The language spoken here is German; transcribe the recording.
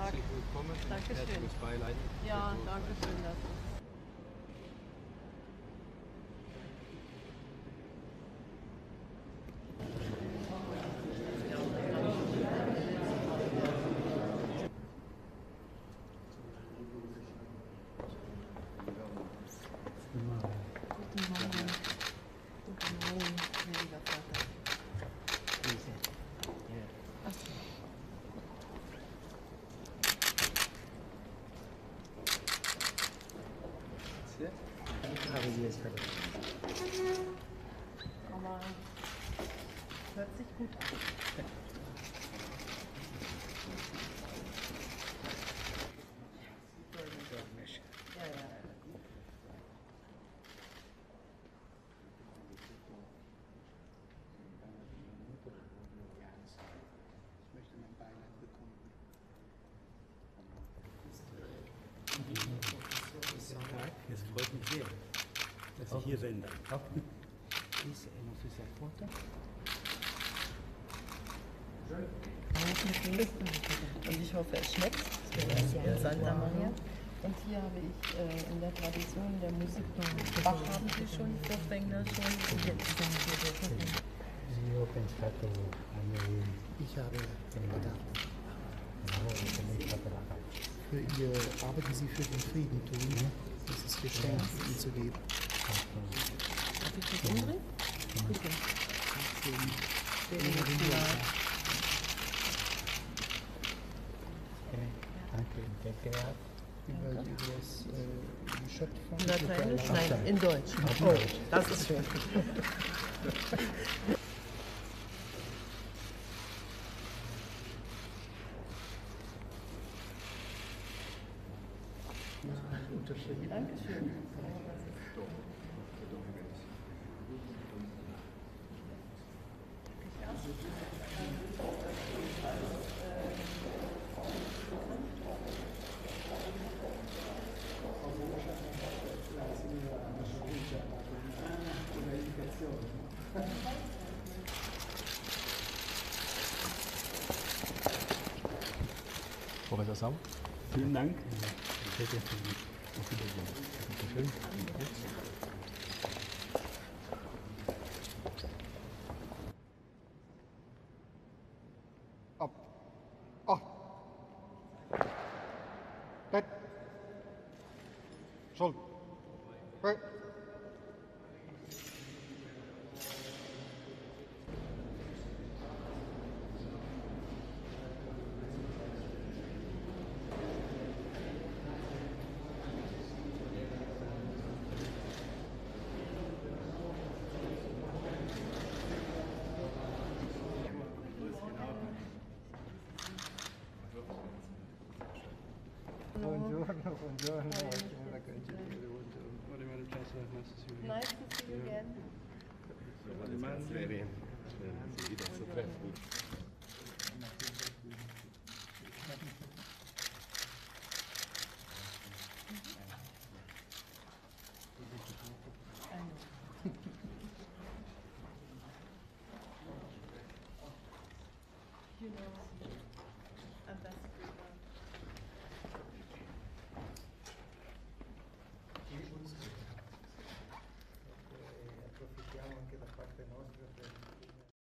Tag. Herzlich willkommen und Dankeschön. herzliches Beileid. Ja, danke schön. Das ist Guten Morgen. Guten Morgen, mein lieber Vater. Ach so. Aber hört sich gut an. Ja, ja. Ich möchte mein Beileid bekommen. Es freut mich sehr, dass Sie hier sein darf. Ist ein offiziell Foto? Und ich hoffe, es schmeckt. Das ist ja Santa Maria. Und hier habe ich in der Tradition der Musik Bach haben Sie schon, Vorfänger schon. Und jetzt sind wir der Vorfänger. Ich habe gedacht, für Ihre Arbeit, die Sie für den Frieden tun, dieses Geschenk Ihnen zu geben. Darf ich das umdrehen? Bitte. Über das Geschöpf von Lateinisch? Nein, in Deutsch. Oh, das ist schön. Unterschied. Dankeschön. Professor Sam. Vielen Dank. Schön. Ab. Acht. Bett. Schuld. Bett. Buongiorno, buongiorno. Nice to see you again. Ferien. Sie wieder zu treffen. You know.